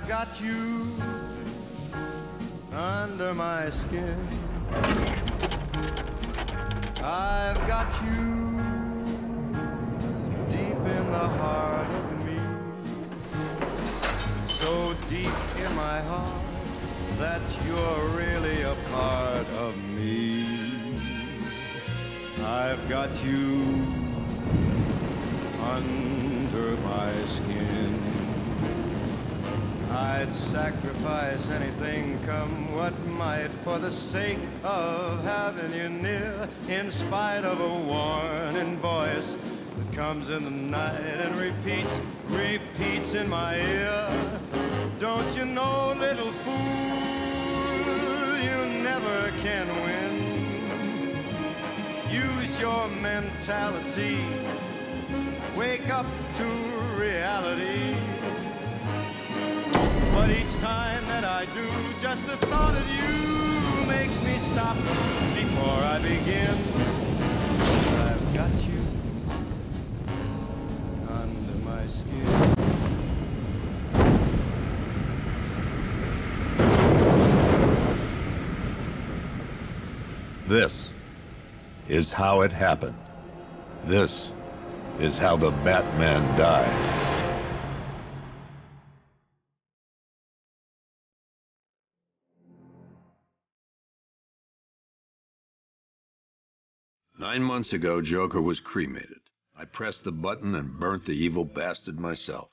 got you under my skin. I've got you deep in the heart of me, so deep in my heart that you're really a part of me. I've got you under my skin. I'd sacrifice anything, come what might, for the sake of having you near, in spite of a warning voice that comes in the night and repeats in my ear. Don't you know, little fool, you never can win. Use your mentality, wake up to reality. But each time that I do, just the thought of you makes me stop before I begin. I've got you under my skin. This is how it happened. This is how the Batman died. "9 months ago, Joker was cremated. I pressed the button and burnt the evil bastard myself.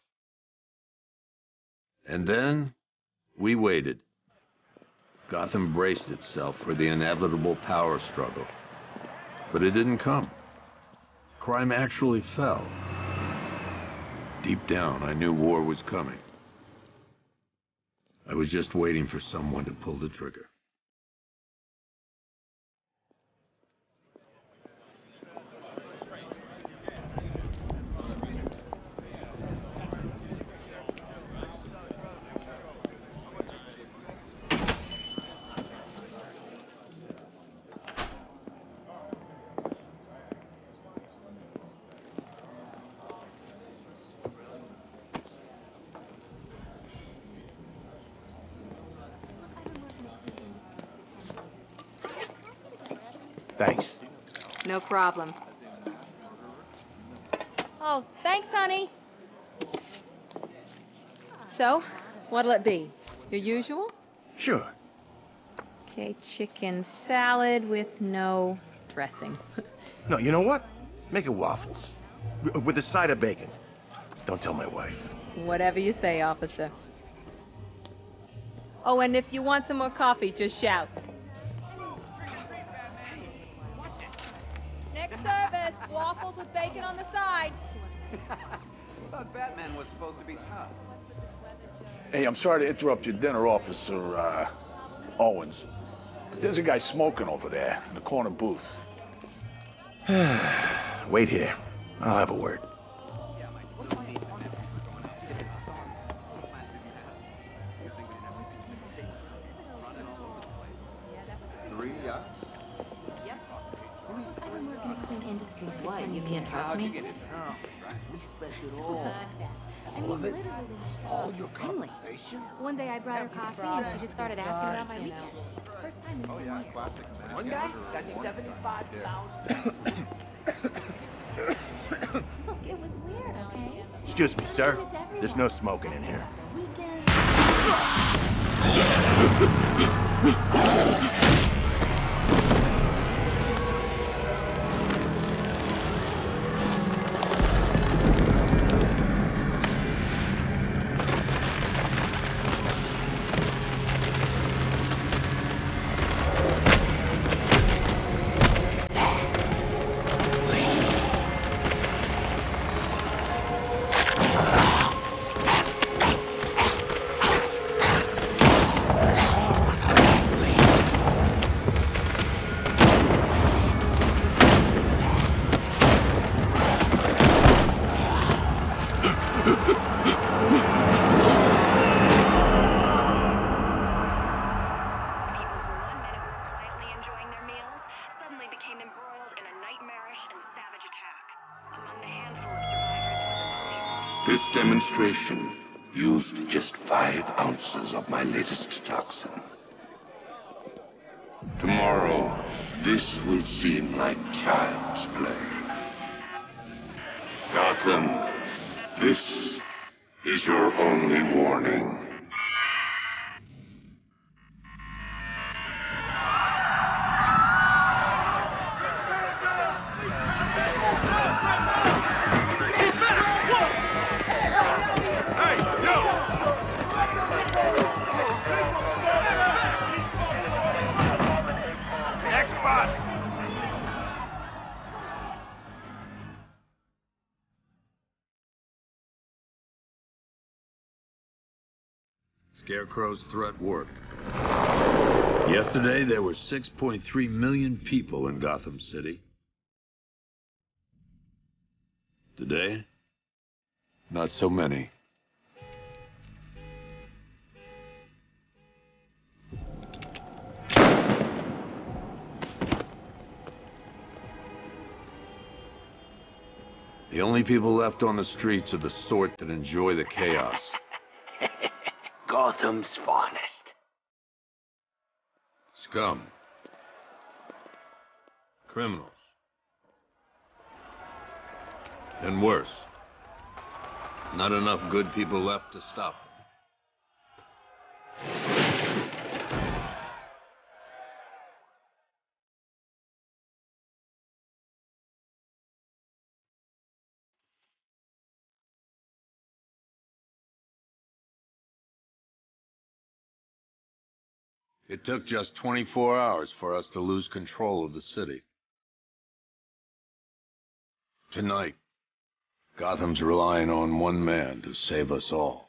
And then, we waited. Gotham braced itself for the inevitable power struggle. But it didn't come. Crime actually fell. Deep down, I knew war was coming. I was just waiting for someone to pull the trigger." Thanks. No problem. Oh, thanks, honey. So, what'll it be? Your usual? Sure. Okay, chicken salad with no dressing. No, you know what? Make it waffles. With a side of bacon. Don't tell my wife. Whatever you say, officer. Oh, and if you want some more coffee, just shout. Next service, waffles with bacon on the side. I thought Batman was supposed to be tough. Hey, I'm sorry to interrupt your dinner, Officer, Owens. But there's a guy smoking over there in the corner booth. Wait here. I'll have a word. What, you can't trust me? We spent it all. All of it? All your compensation? One day I brought her coffee and she just started asking about my weekend. First time in Oh yeah, classic. One guy got $75,000. Look, it was weird, okay? Excuse me, sir. There's no smoking in here. Weekend. This demonstration used just 5 ounces of my latest toxin. Tomorrow, this will seem like child's play. Gotham, this is your only warning. Scarecrow's threat worked. Yesterday, there were 6.3 million people in Gotham City. Today, not so many. The only people left on the streets are the sort that enjoy the chaos. Gotham's finest. Scum. Criminals. And worse. Not enough good people left to stop them. It took just 24 hours for us to lose control of the city. Tonight, Gotham's relying on one man to save us all.